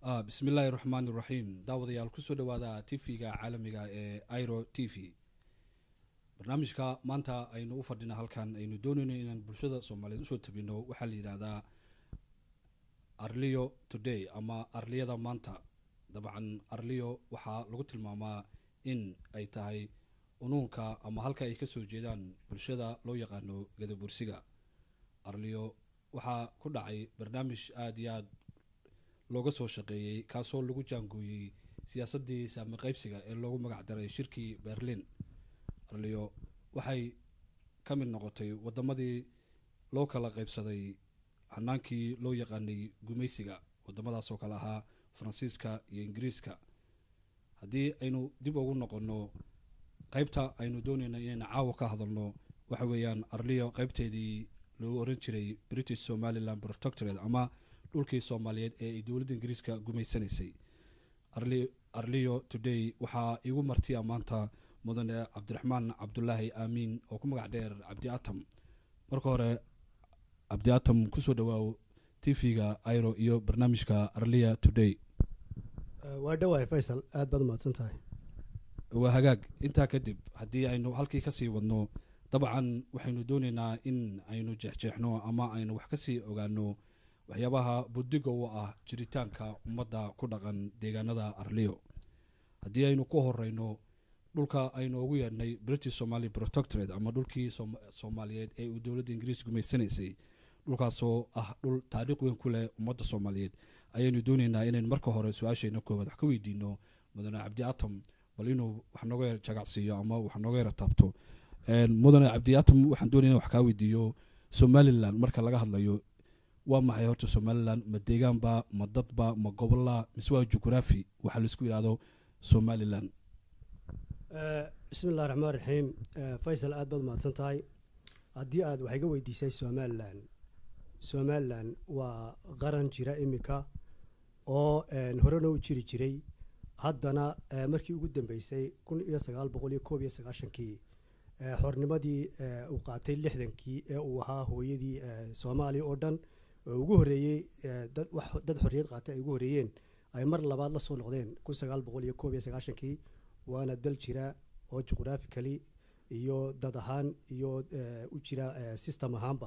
بسم الله الرحمن الرحيم داوديال كسو دوادا تيفيغا عالميغا ايرو تيفي barnaamijka maanta aynu u fadhina halkan aynu doonayno inaan bulshada Soomaaliyeed u soo tabino waxa la yiraahdaa Arlio Today ama Arliyada maanta dabcan Arlio waxa lagu tilmaamaa in ay tahay unuunka ama halka ay ka soo jeedaan bulshada loo yaqaano gadabursiga Arlio waxa ku dhacay barnaamij aad iyo aad looga soo shaqeeyay kaasoo lagu jaangooyay siyaasadii saami qaybsiga ee loogu magac daray shirkii Berlin Arlio waxay ka mid noqotay wadamadii loo kala qaybsaday hanaankii loo yaqaanay gumaysiga wadamadaas oo kala ahaa Faransiiska iyo Ingiriiska hadii aynu dib ugu noqono qaybta aynu doonayna inaan caawa ka hadalno waxa weeyaan Arlio qaybteedii loo oran jiray British Somaliland Protectorate ama dhulkii Soomaaliyeed ee dawladda Ingiriiska gumaysanaysay Arlio Today waxa igu martiya maanta mudane Cabdiraxmaan Cabdullaahi Aamin oo ku magac dheer Cabdi Atam marka hore Cabdi Atam ku soo dhawaaw TV-ga Airo iyo barnaamijka Arlio Today waa dhawaay Faisal aad baad mahadsantahay waa hagaag inta kadib hadii aynu halkii ka sii wadno dabcan waxaynu doonaynaa in aynu jeexjeexno ama aynu wax ka sii ogaano waxyaabaha budiga u ah jiritaanka ummadda ku dhaqan deegaanada Arlio hadii aynu ku horeyno dhulka aynu ugu yeednay British Somali Protectorate ama dhulkii Soomaaliyeed ee uu dawladda Ingiriiska gumaysanaysay dhulkaasoo ah dhul taariikh weyn ku leh ummadda Soomaaliyeed ayaynu doonaynaa inaan marka hore su'aasheena koowaad wax ka weydiino mudane Cabdi Atam bal inuu wax nooga jagacsiiyo ama wax nooga taabto mudane Cabdi Atam waxaan doonaynaa wax ka weydiiyo Somaliland marka laga hadlayo waa maxay horta Somaliland ma deegaanba ma dadba ma gobolka mise waa geography waxa la isku yiraahdo Somaliland بسم الله الرحمن الرحيم فيصل aad baad mahadsantahay hadii aad wax iga weydiisay Somaliland waa qaran jira imika oo horena u jiri jiray haddana markii ugu dambeysay 1991kii xornimadii uu qaatay 60kii ee uu ahaa hooyadii Soomaaliya oo dhan ugu horeeyay dad xorriyad qaatay ugu horeeyeen ay mar labaad la soo noqdeen 1991kii waana dal jira oo geographically iyo dad ahaan iyo u jira system ahaanba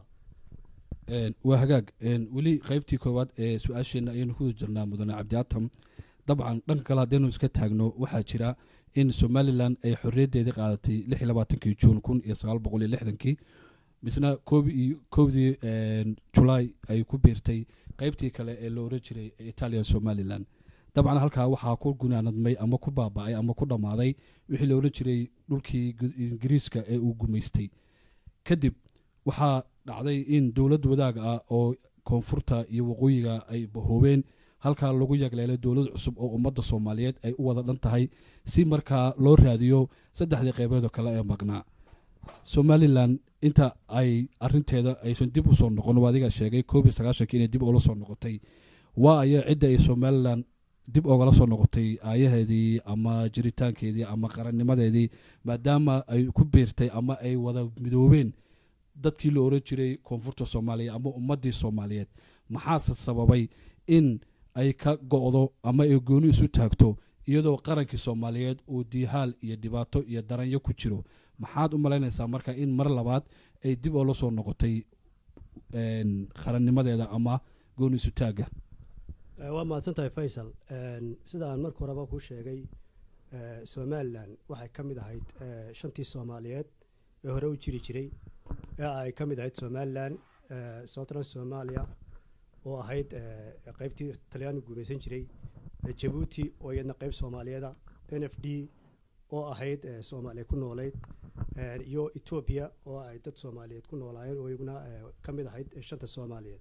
waa hagaag wali qaybtii koowaad ee su'aasheena aynu ku jirnaa mudane Cabdi Atam dabcan dhanka kale hadaynu iska taagno waxa jira in Somaliland ay xorriyadeeda qaadatay 26kii June 1960kii misna koobdii July ay ku biirtay qaybtii kale ee loo oran jiray Italian Somaliland dabcan halka waxa ku gunaanadmay ama ku baaba'ay ama ku dhamaaday wixii loo oran jiray dhulkii Ingiriiska ee uu gumaystay kadib waxa dhacday in dawlad wadaag ah oo koonfurta iyo waqooyiga ay bahoobeen halka lagu yagleelay dawlad cusub oo ummadda Soomaaliyeed ay u wada dhan tahay si marka loo raadiyo saddexdii qaybood oo kale ee maqnaa Somaliland inta ay arinteeda aysan dib u soo noqon wadiga sheegay 1990 inay dib u la soo noqotay waa ay cidda ay Somaliland dib ogala soo noqotay aayaheedii ama jiritaankeedii ama qarannimadeedii maadaama ay ku biirtay ama ay wada midoobeen dadkii la oran jiray koonfurta Soomaaliya ama ummadii Soomaaliyeed maxaa sababay in ay ka go'do ama ay gooni isu taagto iyadoo qarankii Soomaaliyeed uu diihaal iyo dhibaato iyo daranyo ku jiro maxaad u malaynaysaa marka in mar labaad ay dib oo la soo noqotay qarannimadeeda ama gooni isu taaga waa mahadsantahay Faisal sida aan markii horeba ku sheegay Somaliland waxay ka mid ahayd shantii Soomaaliyeed ee hore u jiri jiray ee ay ka mid ahayd Somaliland Southern Somalia oo ahayd qaybtii Talyaaniga gumaysan jiray Djibouti oo iyadna qayb Soomaaliyeeda NFD oo ahayd Soomaaliya ku nooleed iyo Ethiopia oo ay dad Soomaaliyeed ku noolaayeen oo iyaguna ka mid ahayd shanta Soomaaliyeed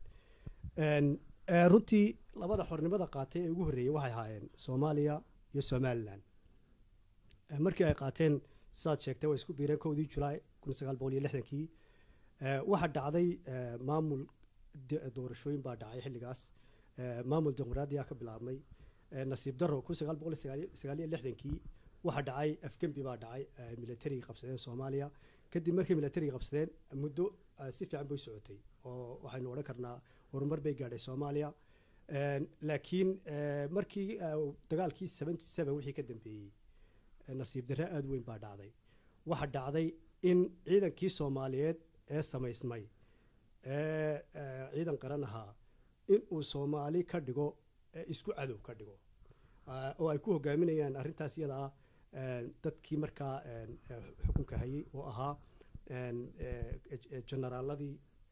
runtii labada xornimada qaatay ee ugu horeeyay waxay ahaayeen Soomaaliya iyo Somaliland markii ay qaateen saad sheegtay way isku biireen 1 July 1960kii waxa dhacday maamul doorashooyin baa dhacay xilligaas maamul dimuqraadi ah ka bilaabmay nasiib darro 1960kii waxa dhacay afgembi baa dhacay military qabsadeen Soomaaliya kadib markii military qabsadeen muddo si fiican bay socotay oo waxaynu oran karnaa horumar bay gaadhay Soomaaliya laakiin markii dagaalkii 77 wixii ka dambeeyey nasiib darre aad weyn baa dhacday waxa dhacday in ciidankii Soomaaliyeed ee samaysmay ciidan qaran ahaa in uu Soomaali ka dhigo isku cadow ka dhigo oo ay ku hogaaminayaan arrintaas iyada dadkii markaa xukunka hayay oo ahaa generaaladii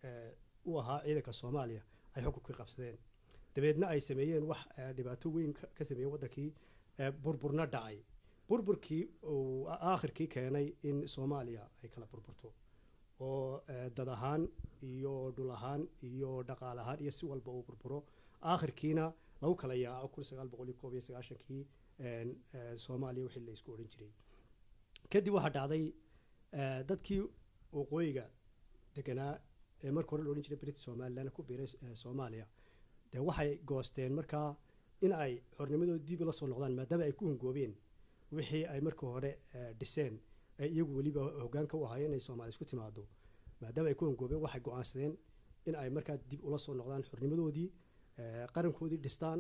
u ahaa ciidanka Soomaaliya ay xukunka qabsadeen dabeedna ay sameeyeen wax dhibaato weyn ka sameeyay wadankii burburna dhacay burburkii oo aakhirkii keenay in Soomaaliya ay kala burburto oo dad ahaan iyo dhul ahaan iyo dhaqaale ahaan iyo si walba uu burburo aakhirkiina lagu kala yaaco 1991kii Soomaaliya wixii la isku oran jiray kadib waxa dhacday dadkii waqooyiga deganaa markii hore la oran jiray British Somaliland ku biiray Soomaaliya waxay goosteen markaa in ay xornimadooda dib ula soo noqdaan maadaama ay ku hungoobeen wixii ay markii hore dhiseen iyagu waliba hoggaanka u ahaayeen inay Soomaali isku timaado maadaama ay ku hungoobeen waxay go'aansadeen in ay markaa dib ula soo noqdaan xornimadoodii qarankoodii dhistaan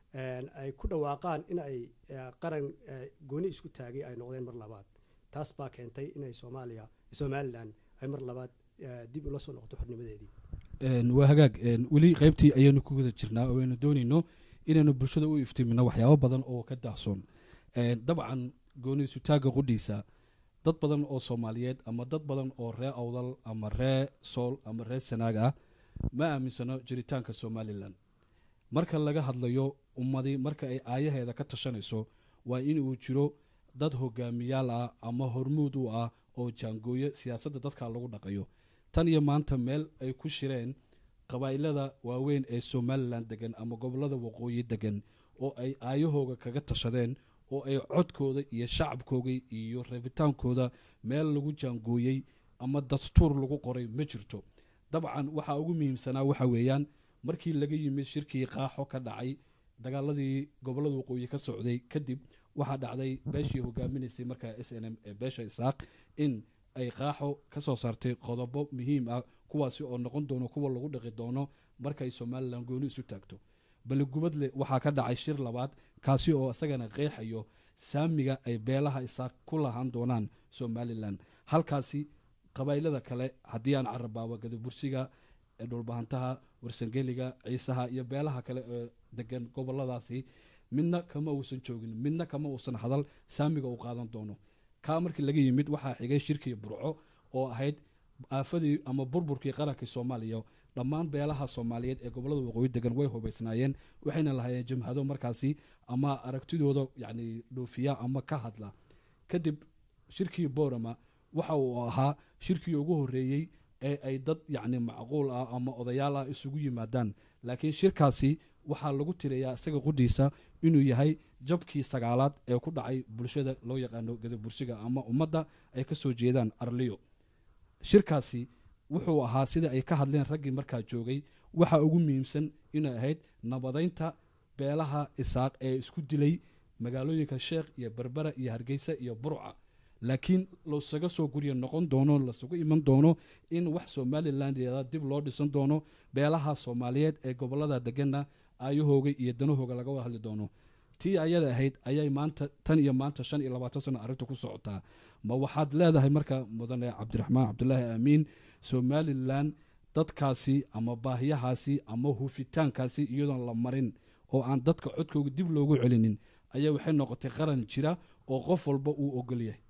ay ku dhawaaqaan in ay qaran gooni isku taagay ay noqdeen mar labaad taas baa keentay in ay Somaliland ay mar labaad dib ula soo noqoto xornimadeedii waa hagaag weli qaybtii ayaynu ku wada jirnaa oo aynu doonayno inaynu bulshada u iftiimino waxyaabo badan oo ka daahsoon dabcan gooni isutaaga qudhiisa dad badan oo Soomaaliyeed ama dad badan oo reer Awdal ama reer Sool ama reer Sanaag ah ma aaminsano jiritaanka Somaliland marka laga hadlayo ummadii marka ay aayaheeda ka tashanayso waa in uu jiro dad hogaamiyaal ah ama hormuud u ah oo jaangooye siyaasadda dadka lagu dhaqayo tan iyo maanta meel ay ku shireen qabaa'ilada waaweyn ee Somaliland degan ama gobolada waqooyi degan oo ay aayahooga kaga tashadeen oo ay codkooda iyo shacabkooda iyo rabitaankooda meel lagu jaangooyey ama dastuur lagu qoray ma jirto dabcan waxa ugu muhiimsanaa waxa weeyaan markii laga yimid shirkii qaaxo ka dhacay dagaaladii gobolada waqooyi ka socday kadib waxa dhacday beeshii hogaaminaysay markaa SNM ee beesha Isaaq in ay qaaxo ka soo saartay qodobo muhiim ah kuwaasi oo noqon doono kuwa lagu dhaqi doono markay Somaliland gooni isu taagto bal gubadle waxa ka dhacay shir labaad kaasi oo asagana qeexayo saamiga ay beelaha Isaaq ku lahaan doonaan Somaliland halkaasi qabaylada kale hadii aan carabaaba Gadabursiga dhulbahantaha warsangeliga ciisaha iyo beelaha kale ee degan goboladaasi midna kama uusan joogin midna kama uusan hadal saamiga uu qaadan doono ka markii laga yimid waxa xigay shirkii Burco oo ahayd aafadii ama burburkii qaranka Soomaaliya dhammaan beelaha Soomaaliyeed ee gobolada waqooyi degan way hubaysnaayeen waxayna lahaayeen jamhado markaasi ama aragtidooda yani dhoofiya ama ka hadla kadib shirkii Boorama waxa uu ahaa shirkii ugu horeeyay ee ay dad yani macquul ah ama odayaal ah isugu yimaadaan laakiin shirkaasi waxaa lagu tirayaa isaga qudhiisa inuu yahay jabkii sagaalaad ee ku dhacay bulshada loo yaqaano Gadabursiga ama ummadda ay ka soo jeedaan Arliyo shirkaasi wuxuu ahaa sida ay ka hadleen raggii markaa joogay waxa ugu muhiimsan inay ahayd nabadeynta beelaha Isaaq ee isku dilay magaalooyinka Sheekh iyo Berbera iyo Hargeysa iyo Burca laakiin loo saga soo guriyo noqon doono la sugu iman doono in wax Somaliland dib loo dhisan doono beelaha Soomaaliyeed ee gobolada deganna ayahooga iyo danahooga laga wada hadli doono tii ayada ahayd ayay maanta tan iyo maanta 25 sano arintu ku socotaa ma waxaad leedahay marka mudane Cabdiraxmaan Cabdullaahi Amiin Somaliland dadkaasi ama baahiyahaasi ama hufitaankaasi iyadoon la marin oo aan dadka codkooda dib loogu celinin ayaa waxay noqotay qaran jira oo qof walba uu ogol yahay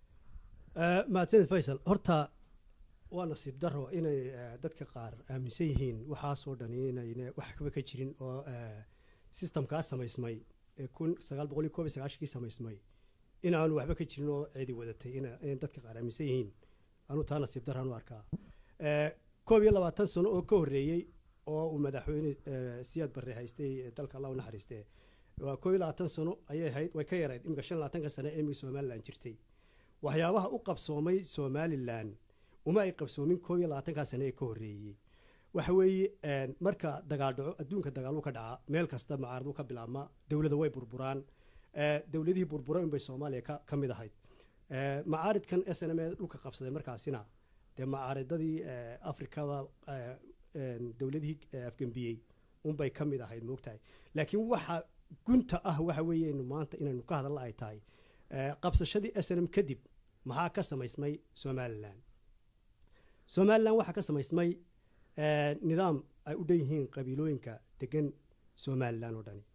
maadsaniid Faysal horta waa nasiib daro inay dadka qaar aaminsan yihiin waxaasoo dhan inay wax ka jirin oo systemkaas samaysmay 1991kii samaysmay in aanu waxba ka jirin oo ciidi wadatay in dadka qaar aaminsan yihiin aanu taa nasiib daro aanu arkaa 22 sano oo ka horeeyay oo uu madaxweyne Siyaad Barre haystay dalka Allah u naxariistay waa 22 sano ayay ahayd way ka yarayd imika 25 sano ee Somaliland jirtay waxyaabaha u qabsoomay Somaliland uma ay qabsoomin 22 sano ee ka horeeyay waxa weeye marka dagaal dhaco adduunka dagaal uu ka dhaca meel kasta macaaradu ka bilaabma dawladda way burburaan dawladihii burburay in bay Soomaaliya ka mid ahayd macaaridkan SNM dhulka qabsaday markaasina de macaaridadii Afrikada dawladihii afgambiyay unbay ka mid ahayd moogtahay laakiin waxa gunta ah waxa weeyeynu maanta inaynu ka hadalla ay tahay qabsashadii snm kadib maxaa ka samaysmay somalilan waxaa ka samaysmay nidaam ay u dhan yihiin qabiilooyinka degan somalilan oo dhani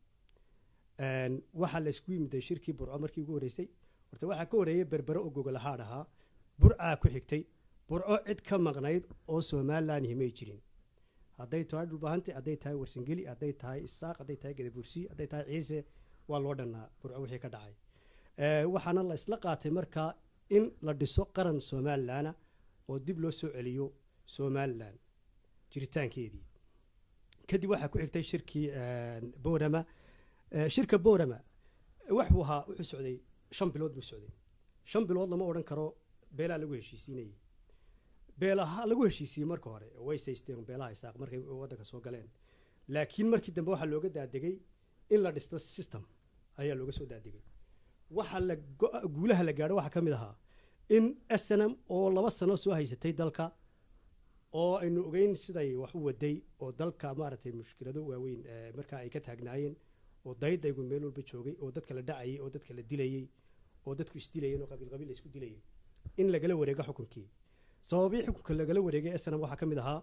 waxaa la isku yimiday shirkii burco markii ugu horreysay horta waxaa ka horreeyay berbere oo gogolahaadh ahaa burcaa ku xigtay burco cid ka maqnayd oo somalilan himay jirin hadday tahay dhulbahanti hadday tahay warsangeli hadday tahay isaaq hadday tahay gadabursi hadday tahay ciise waa loo dhannaa burco wixii ka dhacay waxaana la isla qaatay markaa in la dhiso qaran somalilana oo dib loo soo celiyo somalilan jiritaankeedii kadib waxaa ku xigtay shirkii boorama shirka boorama wuxuu socday 5 bilood buu socday 5 bilood lama odhan karo beelaa lagu heshiisiinayay beelaha lagu heshiisiyey marka hore way saysteen beelaha isaaq markay waddanka soo galeen laakiin markii dambe waxaa looga daadegay in la dhisto system ayaa looga soo daadegay waxa la guulaha la gaadho waxaa ka mid ahaa in snm oo 2 sano soo haysatay dalka oo aynu ogeyn siday wax u waday oo dalka maaragtay mushkilado waaweyn markaa ay ka taagnaayeen oo daydaygu meel walba joogay oo dadka la dhacayay oo dadka la dilayay oo dadku isdilayeen oo qabiil isku dilayay in lagala wareego xukunkii sababii xukunka lagala wareegay snm waxaa ka mid ahaa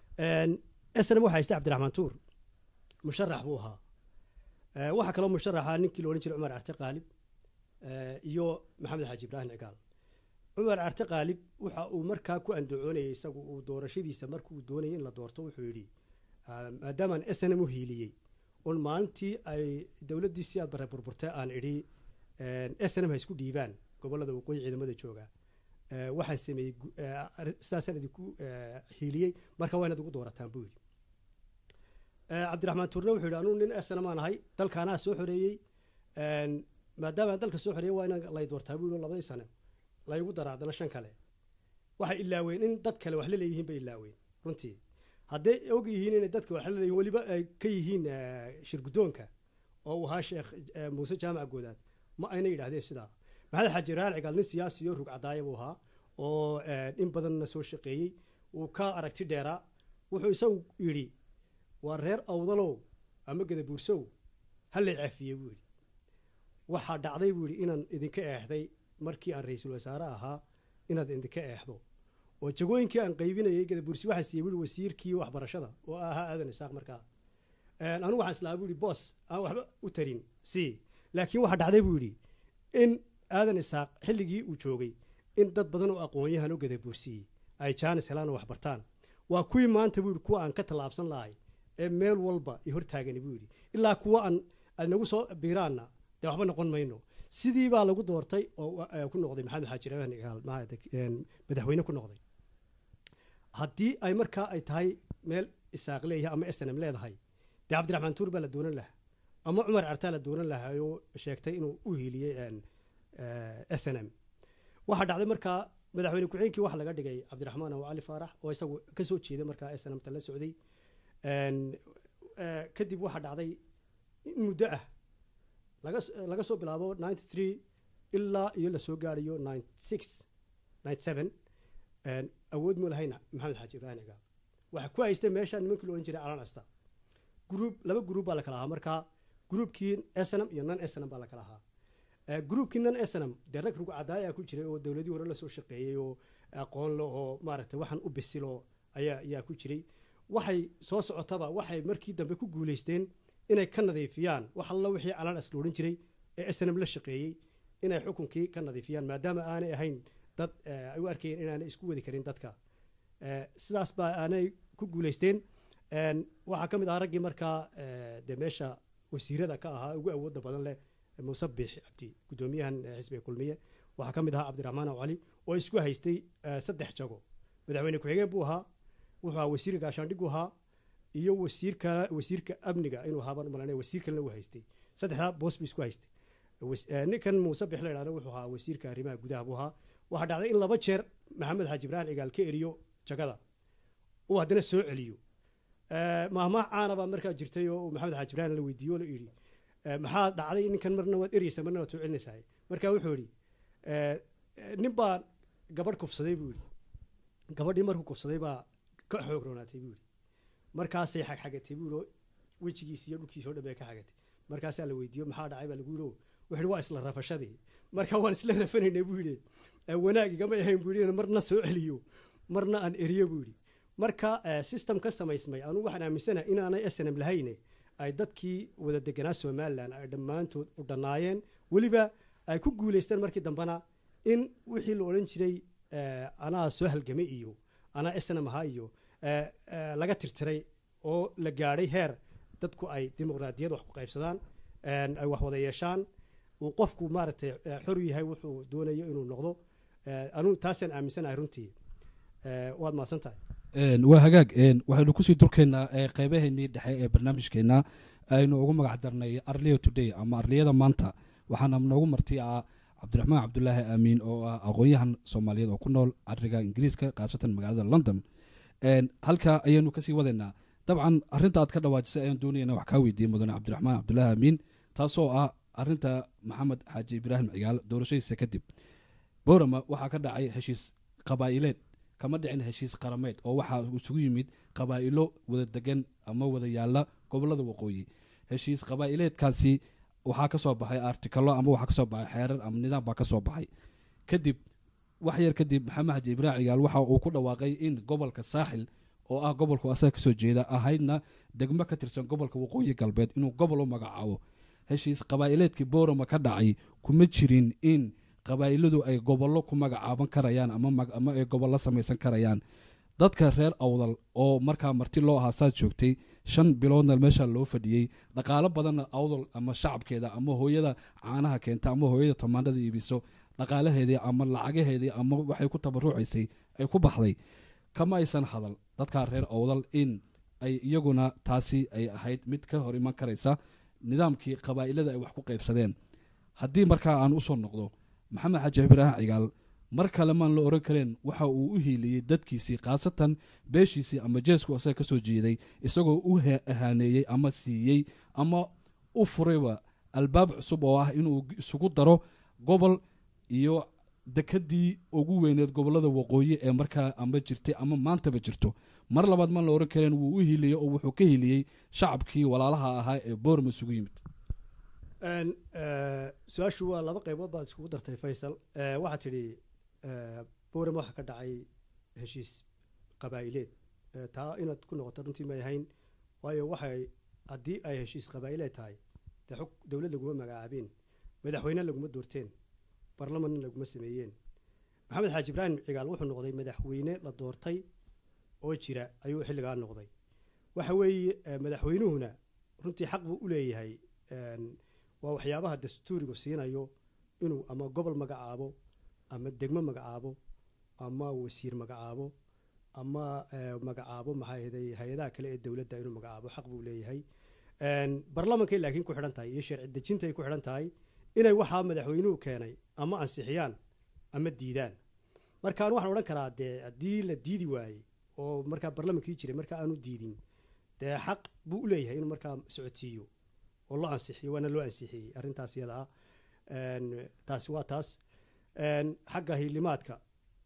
snm waxaa haystay cabdiraxmaan tuur musharax buu ahaa waxaa kaloo musharaxa ninkii la odhan jiray cumar carte qaalib iyo maxamed xaaji ibraahim cigaal cumar carte qaalib waxa uu markaa ku andacoonayay isagu uu doorashadiisa markuu doonayay in la doorto wuxuu yidhi maadaamaan snm u hiiliyey un maalintii ay dowladdiisii aad bare burburtay aan idhi snm ha isku dhiibaan gobollada waqooyi ciidamada jooga waxaan sameeyey sidaasaan idinku hiiliyey marka waa inaad ugu doorataan buu yidhi cabdiraxmaan tuurne wuxuu yidhi anuu nin snm aan ahay dalkaanaa soo xoreeyey maadaamaan dalka soo xoreeyey waa inaan lay doortaa buu yidhi 2 sano laygu dara haddana 5 kale waxay ilaaween in dad kale wax la leeyihiin bay ilaaween runtii hadday og yihiin inay dadka wax la leeyihiin weliba ay ka yihiin shirgudoonka oo uu ahaa sheekh muuse jaamac goodaad ma ayna yidhaahdeen sidaa maxamed xaaji ibraahim cigaal nin siyaasi iyo rug cadaaya buu ahaa oo in badanna soo shaqeeyey uu ka aragti dheeraa wuxuu isagu yidhi waa reer awdalow ama gadabuursow hallay caafiyey buu yidhi waxaa dhacday buu yidhi inaan idinka eexday markii aan ra-iisul wasaare ahaa inaad idinka eexdo oo jagooyinkii aan qaybinayay gadabursi waxaan siiyey buu wasiirkii waxbarashada oo ahaa aadan isaaq markaa anigu waxaan islaa buu yidhi boos aan waxba u tarin laakiin waxaa dhacday buu yidhi in aadan isaaq xilligii uu joogay in dad badan oo aqoon-yahan oo gadabursiyey ay jaanis helaan oo waxbartaan waa kuwii maanta buu yidhi kuwa aan ka tallaabsan lahay ee meel walba i hortaagani buu yidhi ilaa kuwa aan nagu soo biiraanna dee waxba noqon mayno sidii baa lagu doortay oo ku noqday maxamed xaaji ibraahim cigaal madaxweyne ku noqday haddii ay markaa ay tahay meel isaaq leeyahay ama snm leedahay dee cabdiraxmaan tuur baa la doonan lahaa ama cumar cartaa la doonan lahaa oo sheegtay inuu u hiiliyey snm waxaa dhacday markaa madaxweyne ku-xigeenkii waxa laga dhigay cabdiraxmaan aw cali faarax oo isagu ka soo jeeday markaa snmta la socday kadib waxaa dhacday in muddo ah laga soo bilaabo 93 ilaa iyo la soo gaarayo 97 awood mu lahayna maxamed xaaji ibraahim cigaal waxa ku haystay meesha nimankii loo oran jiray alan asta laba group baa la kala ahaa markaa groupkii snm iyo non snm baa la kala ahaa groupkii non snm dee rag rugu cadaaya ku jiray oo dowladii hore la soo shaqeeyey oo aqoon le oo maaragtay waxaan u bisilo ayaa ku jiray waxay soo socotaba waxay markii dambe ku guulaysteen inay ka nadiifiyaan wax alla wixii alan as looran jiray ee snm la shaqeeyey inay xukunkii ka nadiifiyaan maadaama aanay ahayn dad ay u arkayeen inaanay isku wadi karin dadka sidaas baa aanay ku guulaysteen waxaa ka mid ah raggii markaa dee meesha wasiirada ka ahaa ugu awoodda badan leh muuse biixi cabdi guddoomiyahan xisbiga kulmiye waxaa ka mid ahaa cabdiraxmaan aw cali oo isku haystay 3 jago madaxweyne ku-xigeen buu ahaa wuxuu ahaa wasiir gaashaandhigu ahaa iyo wasiirka amniga inuu ahaabaan umalanaya wasiir kalena uu haystay 3 boos buu isku haystay ninkan muuse biix la yidhahdo wuxuu ahaa wasiirka arrimaha gudaha buu ahaa waxaa dhacday in 2 jeer maxamed xaaji ibraahim cigaal ka eriyo jagada uu haddana soo celiyo mahmaah caana baa markaa jirtay oo maxamed xaaji ibraahim la weydiiyo oo la yidhi maxaa dhacday ninkan marna waad ereysaa marna waad soo celinaysaa markaa wuxuu yidhi nin baa gabadh kufsaday buu yidhi gabadhii markuu kufsaday baa ka xoog roonaatay buu yidhi markaasay xagxagatay buu yidhi wejigiisa iyo dhulkiisa oo dhan bay ka xagatay markaasaa la weydiiyo maxaa dhacay baa lagu yidhi wuxuu waa isla rafashadii marka waan isla rafanaynay buu yidhi wanaagigama ahayn buu yidhi marna soo celiyo marna aan eriyo buu yidhi marka system ka samaysmay anu waxaan aaminsanahay inaanay snm lahayne ay dadkii wada deganaa somalilan ay dhammaantood u dhannaayeen weliba ay ku guulaysteen markii dambena in wixii la odhan jiray anaa soo halgamay iyo anaa snm ahaa iyo laga tirtiray oo la gaadhay heer dadku ay dimuqraadiyad wax ku qaybsadaan ay wax wada yeeshaan uu qofku maaragtay xor yahay wuxuu doonayo inuu noqdo anu taasaan aaminsanahay runtii waad mahadsan tahay waa hagaag waxaynu kusii durkaynaa qeybaheennii dhexe ee barnaamijkeenna aynu ugu magac darnay arliya today ama arliyada maanta waxaana noogu marti ah cabdiraxmaan cabdulaahi aamiin oo ah aqoon-yahan soomaaliyeed oo ku nool cariga ingiriiska khaasatan magaalada london halka ayaynu kasii wadaynaa dabcan arrinta aad ka dhawaajisay ayaan doonayna wax kaa weydiiyey mudane cabdiraxmaan cabdulaahi aamiin taasoo ah arrinta maxamed xaaji ibraahim cigaal doorashadiisa kadib boorama waxaa ka dhacay heshiis qabaa'ileed kama dhicin heshiis qarameed oo waxaa isugu yimid qabaa'ilo wada degan ama wada yaalla gobollada waqooyi heshiis qabaa'ileedkaasi waxaa ka soo baxay artikalo ama waxaa ka soo baxay xeerar ama nidaam baa ka soo baxay kadib wax yar kadib maxamed xaaji ibraahim cigaal waxa uu ku dhawaaqay in gobolka saaxil oo ah gobolku asaga kasoo jeeda ahaydna degmo ka tirsan gobolka waqooyi galbeed inuu gobol u magacaabo heshiis qabaa'ileedkii boorama ka dhacay kuma jirin in qabaa'iladu ay gobollo ku magacaaban karayaan ama ay gobollo samaysan karayaan dadka reer awdal oo markaa marti loo ahaa saad joogtay 5 biloodna meesha loo fadhiyey dhaqaalo badanna awdal ama shacabkeeda ama hooyada caanaha keenta ama hooyada tamaandhada iibiso dhaqaalaheedii ama lacagaheedii ama waxay ku tabarucaysay ay ku baxday kama aysan hadal dadka reer awdal in ay iyaguna taasi ay ahayd mid ka hor iman karaysa nidaamkii qabaa'ilada ay wax ku qaybsadeen haddii markaa aan usoo noqdo maxamed xaaji ibraahim cigaal mar kale maan la oran kareen waxa uu u hiiliyey dadkiisii khaasatan beeshiisii ama jeesku asaga kasoo jeeday isagoo u ahaaneeyey ama siiyey ama u furayba albaab cusub oo ah inuu isugu daro gobol iyo dekadii ugu weyneed gobollada waqooyi ee markaa ama jirtay ama maantaba jirto mar labaad maan la oran kareen wuu u hiiliyey oo wuxuu ka hiiliyey shacabkii walaalaha ahaa ee boorma isugu yimid su-aashu waa laba qaybood baad iskugu dartay faysal waxaa tidhi boorama waxaa ka dhacay heshiis qabaa'ileed taa inaad ku noqoto runtii may ahayn waayo waxay haddii ay heshiis qabaa'ileed tahay dee xog dowlad laguma magacaabeen madaxweyne laguma doorteen barlamanna laguma sameeyeen maxamed xaaji ibraahim cigaal wuxuu noqday madaxweyne la doortay oo jira ayuu xilligaa noqday waxa weeye madaxweynuhuna runtii xaq buu u leeyahay waa waxyaabaha dastuurigu siinayo inuu ama gobol magacaabo ama degmo magacaabo ama wasiir magacaabo ama magacaabo maxay hay-adaha kale ee dowladda inuu magacaabo xaq buu leeyahay barlamankay laakiin ku xidhan tahay iyo sharci dejintay ku xidhan tahay inay waxaa madaxweynuhu keenay ama ansixiyaan ama diidaan markaan waxaan odhan karaa dee haddii la diidi waayey oo markaa barlamankii jiray markaa aanu diidin dee xaq buu u leeyahay inuu markaa socodsiiyo oo loo ansixiyo waana loo ansixiyey arrintaas iyada ah taasi waa taas xagga hiilimaadka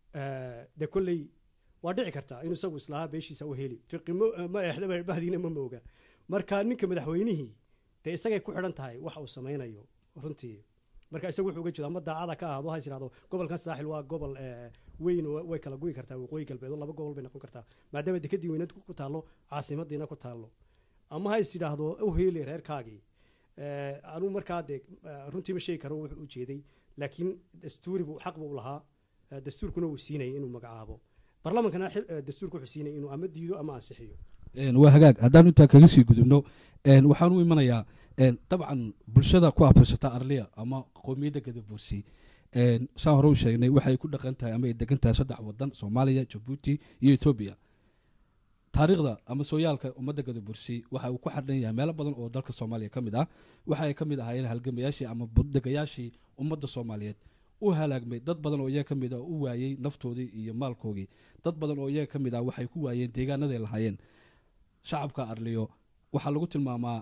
dee kolley waa dhici kartaa inuu isagu islahaa beeshiisa u heli fiqi ma eexdaba bahdiina ma mooga marka ninka madaxweynihii dee isagay ku xidhan tahay waxa uu samaynayo runtii marka isagu wuxuu uga jeeda ama daacada ka ahaado ha tirahdo gobolkan saaxil waa gobol weyn way kala goyi kartaa waqooyi galbeed oo 2 gobol bay noqon kartaa maadaama dekadii weyneed ku taalo caasimadiina ku taalo ama ha is yidhaahdo u heeli reerkaagii anuu markaa dee runtii ma sheegi karo wuxuu u jeeday laakiin dastuuribu xaq buu lahaa dastuurkuna wuu siinayay inuu magacaabo barlamankana dastuurku wuxuu siinayay inuu ama diido ama ansixiyo waa hagaag haddaan intaa kaga sii gudubno waxaan u imanayaa dabcan bulshada ku afashata arliya ama qowmiyadda gadabuursi saan hore u sheegnay waxay ku dhaqan tahay ama ay degan tahay 3 wadan Soomaaliya Djibouti iyo Ethiopia taariikhda ama sooyaalka ummadda gadabuursi waxa uu ku xidhan yahay meelo badan oo dalka Soomaaliya kamid ah waxa ay kamid ahaayeen halgamayaashii ama budagayaashii ummadda Soomaaliyeed u halaagmay dad badan oo iyaga kamid ah u waayay naftoodii iyo maalkoodii dad badan oo iyaga kamid ah waxay ku waayeen deegaanada ay lahaayeen shacabka arliyo waxa lagu tilmaamaa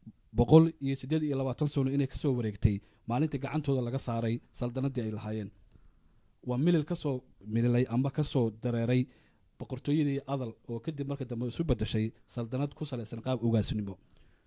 128 sano inay kasoo wareegtay maalintii gacantooda laga saaray saldanadii ay lahaayeen waa milil kasoo mililay ama kasoo dareeray boqortooyadii adal oo kadib marka dambe isu bedeshay saldanad ku salaysan qaab ugaasnimo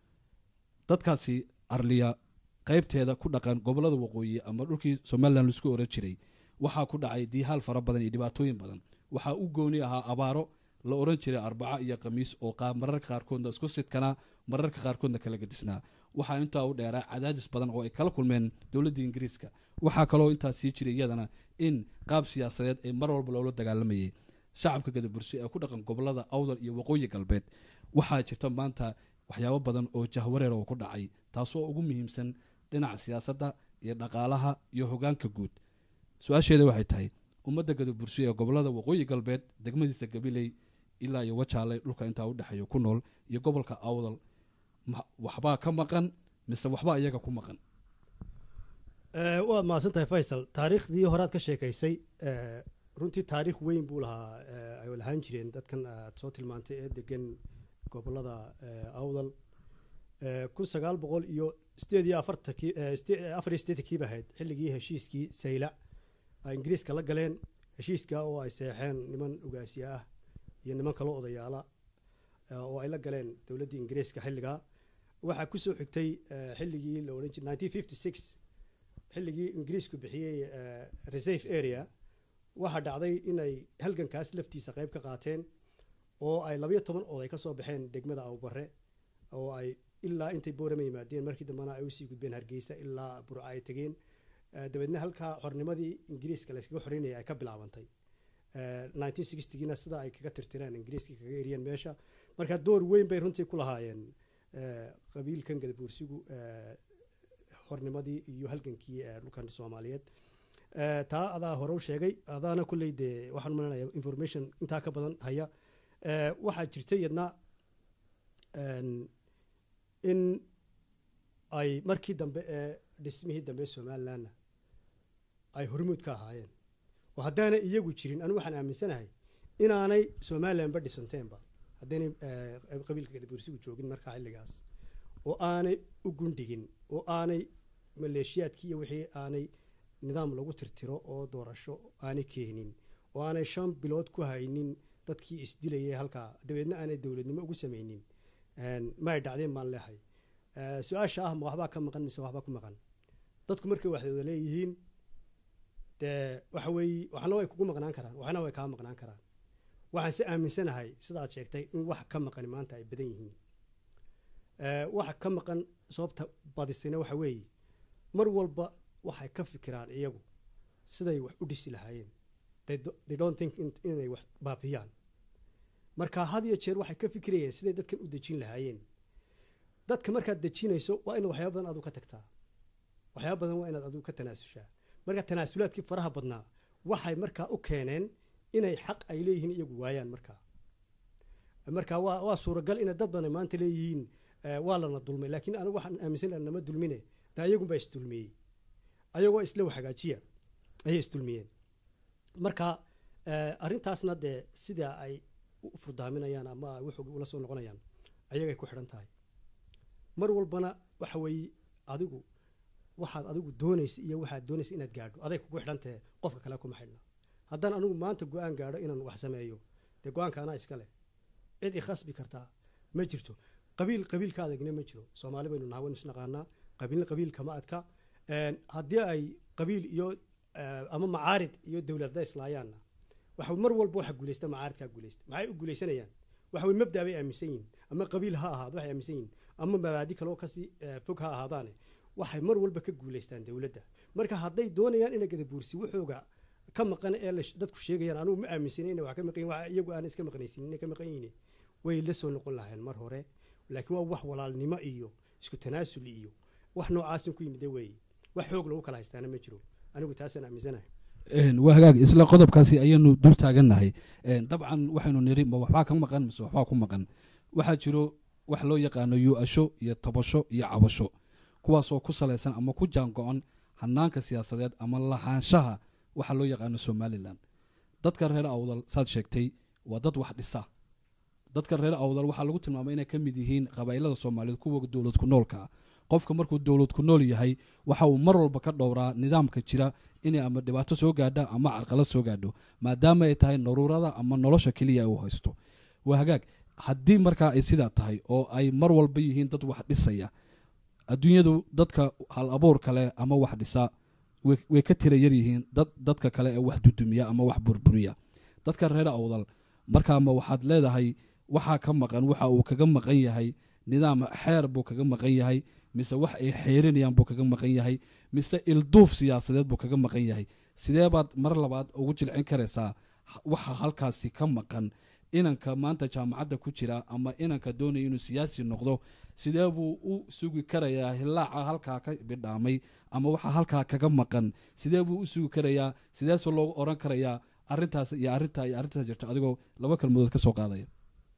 dadkaasi arliya qaybteeda ku dhaqan gobolada waqooyi ama dhulkii somalilan laisku oran jiray waxaa ku dhacay diihaal fara badan iyo dhibaatooyin badan waxaa u gooni ahaa abaaro la oran jiray arbaca iyo khamiis oo mararka qaarkoodna isku sidkanaa mararka qaarkoodna kala gadisnaa waxaa intaa u dheeraa cadaadis badan oo ay kala kulmeen dowladda ingiriiska waxaa kaloo intaa sii jiray iyadana in qaab siyaasadeed ay mar walba loola dagaalamayay shacabka gadabursi ee ku dhaqan gobolada awdal iyo waqooyi galbeed waxaa jirta maanta waxyaabo badan oo jahwareer oo ku dhacay taasoo ugu muhiimsan dhinaca siyaasadda iyo dhaqaalaha iyo hogaanka guud su-aasheeda waxay tahay ummadda gadabursi ee gobolada waqooyi galbeed degmadiisa gabiley ilaa iyo wajaale dhulka intaa udhexeeya ku nool iyo gobolka awdal waxbaa ka maqan mise waxbaa iyaga ku maqan waad mahadsan tahay faysal taariikhdii horead ka sheekaysay runtii taariikh weyn buu lahaa ay lahaan jireen dadkan aad soo tilmaantay ee degan gobolada awdal 1948 ahayd xilligii heshiiskii saylac ay ingiriiska la galeen heshiiska oo ay seexeen niman ugaasiya ah iyo niman kaloo odayaala oo ay la galeen dowladdii ingiriiska xilligaa waxaa ku soo xigtay xilligii la odhan jiray 1956 xilligii ingiriisku bixiyey reserve area waxaa dhacday inay halgankaas laftiisa qayb ka qaateen oo ay 12 oday ka soo baxeen degmada awbarre oo ay ilaa intay boorama yimaadeen markii dambena ay usii gudbeen hargeysa ilaa burca ay tegeen dabeedna halkaa xornimadii ingiriiska la iskaga xoreynaya ay ka bilaabantay 1960giina sida ay kaga tirtireen ingiriiska kaga eriyeen meesha marka door weyn bay runtii ku lahaayeen qabiilkan gadabuursigu xornimadii iyo halgankii dhulkan Soomaaliyeed taa adaa hore u sheegay adaana kulley dee waxaan u maleynayaa information intaa ka badan haya waxaa jirtay yadna in ay markii dambe ee dhismihii dambe Somaliland ay hormuud ka ahaayeen oo haddaana iyagu jirin anigu waxaan aaminsanahay inaanay Somaliland ba dhisanteenba haddaanay qabiilka gadabuursigu joogin markaa xilligaas oo aanay u gundigin oo aanay maleeshiyaadkii iyo wixii aanay nidaam lagu tirtiro oo doorasho aanay keenin oo aanay 5 bilood ku haynin dadkii isdilayay halkaa dabeedna aanay dowladnimo ugu samaynin ma ay dhacdeen maan leehay su-aasha ah ma waxbaa ka maqan mise waxbaa ku maqan dadku markay waxdooda leeyihiin dee waxa weeye waxna way kugu maqnaan karaan waxna way kaa maqnaan karaan waxaan si aaminsanahay sidaad sheegtay in wax ka maqan maanta ay badan yihiin waxa ka maqan sababta badisayna waxa weeye mar walba waxay ka fikiraan iyagu siday wax u dhisi lahaayeen they don't think inay wax baabiyaan marka had iyo jeer waxay ka fikirayeen siday dadkan u dejin lahaayeen dadka markaad dejinayso waa inaad waxyaabo badan aad ka tagtaa waxyaabo badan waa inaad adigu ka tanaasushaa marka tanaasulaadkii faraha badnaa waxay markaa u keeneen inay xaq ay leeyihiin iyagu waayaan marka waa suuragal in dad badan maanta leeyihiin waa lana dulmay laakiin anigu waxaan aaminsanahay nama dulmine taa iyagu baa isdulmiyey ayagoo isla waxagaajiya ayay isdulmiyeen marka arrintaasna dee sida ay u furdaaminayaan ama wuxuu ula soo noqonayaan ayagay ku xidhan tahay mar walbana waxa weeye adigu waxaad adigu doonaysa iyo waxaad doonaysa inaad gaadho aday kugu xidhan tahay qofka kale kuma xidhna haddaan anigu maanta go-aan gaadho inaan wax sameeyo dee go-aanka anaa iska leh cid i khasbi kartaa ma jirto qabiilka adagna ma jiro Soomaali baynu nahay waynu isnaqaanaa qabiil kama adka haddii ay qabiil iyo ama macaarid iyo dowladda islaayaanna waxa mar walba waxa guuleysta macaaridka guuleysta maxay u guuleysanayaan waxa way mabda bay aaminsan yihiin ama qabiil ha ahaado waxay aaminsan yihiin ama mabaadi kale oo kasi fog ha ahaadaan waxay mar walba ka guuleystaan dowladda marka hadday doonayaan in gadabuursi wuxuuga ka maqan ee dadku sheegayaan anigu ma aaminsan in wax ka maqan waxa iyagu aan iska maqnaysin in ka maqan yihiin way la soo noqon lahayn mar hore laakiin waa wax walaalnimo iyo isku tanaasul iyo wax noocaas ku yimid way wax xoog lagu kala haystaana ma jiro anigu taasaan aaminsanahay waa hagaag isla qodobkaasi ayaynu dul taagannahay dabcan waxaynu niri ma waxbaa ka maqan mise waxbaa ku maqan waxaa jiro wax loo yaqaano yu-asho iyo tabasho iyo cabasho kuwaasoo ku salaysan ama ku jaango-an hanaanka siyaasadeed ama lahaanshaha waxa loo yaqaano Somaliland dadka reer awdal saad sheegtay waa dad wax dhisa dadka reer awdal waxaa lagu tilmaamay inay ka mid yihiin qabaa'ilada Soomaaliyeed kuwa dowlad ku noolka qofka markuu dowlad ku nool yahay waxa uu mar walba ka dhowraa nidaamka jira inay ama dhibaato soo gaadha ama carqalad soo gaadho maadaama ay tahay nolorada ama nolosha kaliya uu haysto waa hagaag haddii markaa ay sidaa tahay oo ay mar walba yihiin dad wax dhisaya adduunyadu dadka hal abuur kale ama wax dhisa way ka tira yar yihiin dadka kale ee wax dudumiya ama wax burburiya. dadka reer awdal markaa ma waxaad leedahay waxaa ka maqan waxa uu kaga maqan yahay nidaam xeer buu kaga maqan yahay mise wax ay xeerinayaan buu kaga maqan yahay mise ilduuf siyaasadeed buu kaga maqan yahay? sidee baad mar labaad ugu jilcin karaysaa waxa halkaasi ka maqan inanka maanta jaamacadda ku jira ama inanka doonaya inuu siyaasi noqdo? sidee buu u sugi karayaa hilaaca halkaa ka bidhaamay ama waxa halkaa kaga maqan sidee buu u sugi karayaa? sideese loogu oran karayaa arrintaas iyo arrintaas jirto adigoo laba kalmadood ka soo qaadaya?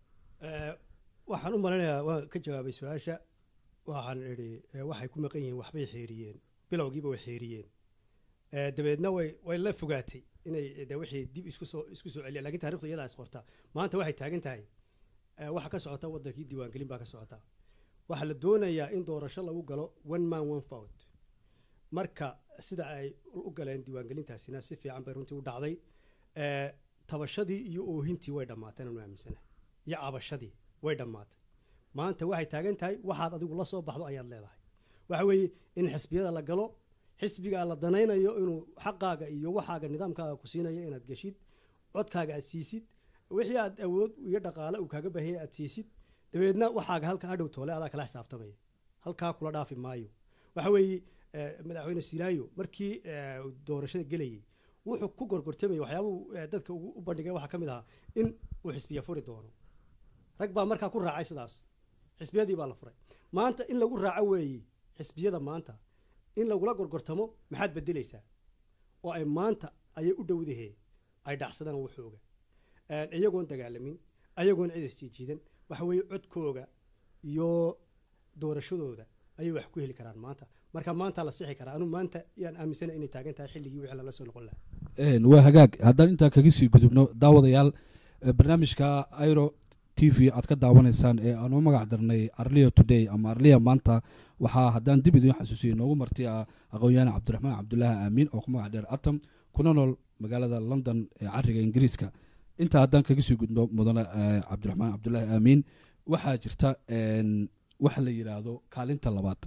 waxaan u malinayaa waan ka jawaabay su-aasha. waxaan idhi waxay ku maqan yihiin waxbay xeeriyeen, bilowgiiba way xeeriyeen, dabeedna way la fogaatay inay wixii dib isku soo celiyaan. lakiin taarikhdu iyadaa is qorta. maanta waxay taagan tahay waxa ka socota waddankii diiwaangelin baa ka socota. waxaa la doonayaa in doorasho lagu galo one man one vote. marka sida ay u galeen diiwaangelintaasina si fiican bay runtii u dhacday. tabashadii iyo oohintii way dhammaateen aanu aaminsanahay, iyo cabashadii way dhammaatay. maanta waxay taagan tahay waxaad adigu la soo baxdo ayaad leedahay. waxa weeye in xisbiyada la galo, xisbiga la danaynayo inuu xaqaaga iyo waxaaga nidaamkaaga ku siinayo inaad geshid, codkaaga aad siisid, wixii aad awood iyo dhaqaale uu kaaga baahan yahay aad siisid, dabeedna waxaaga halka hadhow toole adaa kala xisaabtamaya, halkaa kula dhaafi maayo. waxa weeye madaxweyne Silaayo markii doorashada gelayay wuxuu ku gorgortamay waxyaabuu dadka u bandhigay waxaa ka mid ahaa in uu xisbiya furi doono. rag baa markaa ku raacay sidaas, xisbiyadii baa la furay. maanta in lagu raaco weeye xisbiyada maanta in lagula gorgortamo maxaad bedelaysaa, oo ay maanta ayay u dhowdahee ay dhacsadaan waxooga iyagoon dagaalamin, ayagoon cid isjiijiidan. waxa weeye codkooga iyo doorashadooda ayay wax ku heli karaan maanta. marka maanta la sixi karaa. anu maanta yaan aaminsana inay taagan tahay xilligii wixii lala soo noqon lahaa. waa hagaag. haddaan intaa kaga sii gudubno daawadayaal, barnaamijka Airo TV aad ka daawanaysaan ee aanu magac darnay Arlia Today ama Arlia maanta, waxaa haddaan dib idin xasuusiyo noogu marti aqoon-yahan Cabdiraxmaan Cabdullaahi Aamin oo ku magac dheer Atam, kuna nool magaalada London ee cariga Ingiriiska. intaa haddaan kaga sii gudno mudane Cabdiraxmaan Cabdullaahi Aamin, waxaa jirta waxa la yidhaahdo kaalinta labaad.